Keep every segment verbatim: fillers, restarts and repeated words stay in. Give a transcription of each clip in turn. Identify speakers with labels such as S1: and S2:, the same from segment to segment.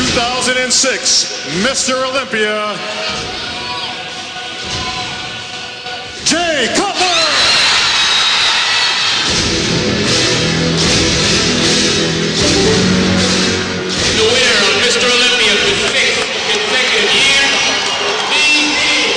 S1: thousand six Mister Olympia, Jay Cutler.
S2: The winner of Mister Olympia for sixth consecutive year, Lee King.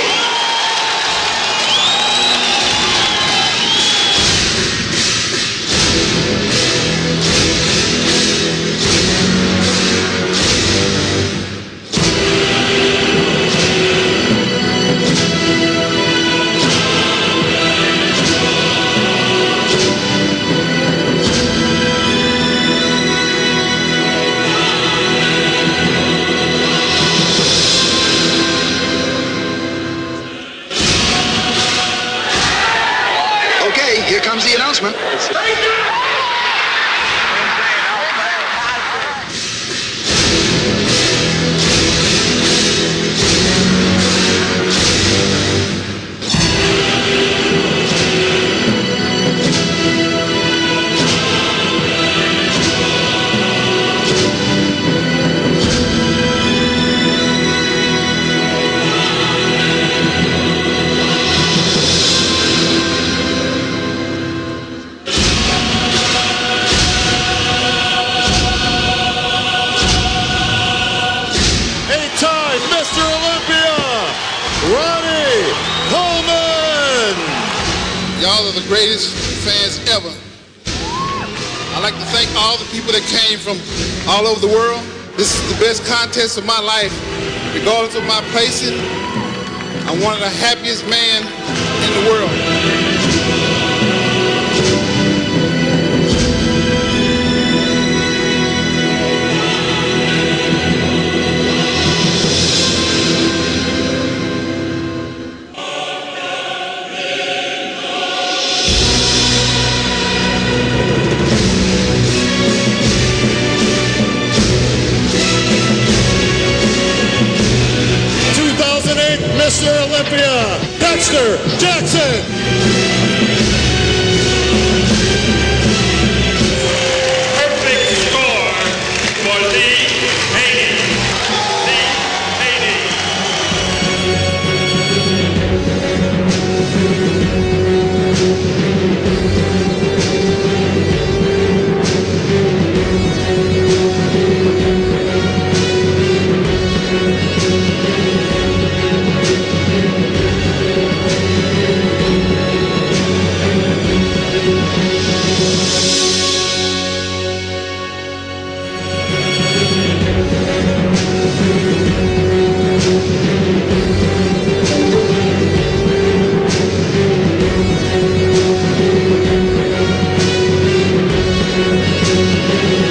S3: Here comes the announcement.
S1: Mister Olympia, Ronnie Coleman.
S4: Y'all are the greatest fans ever. I'd like to thank all the people that came from all over the world. This is the best contest of my life, regardless of my placing. I'm one of the happiest men in the world.
S1: Mister Olympia, Dexter Jackson.
S2: Perfect score for Lee Haney. Lee Haney.
S1: Thank you.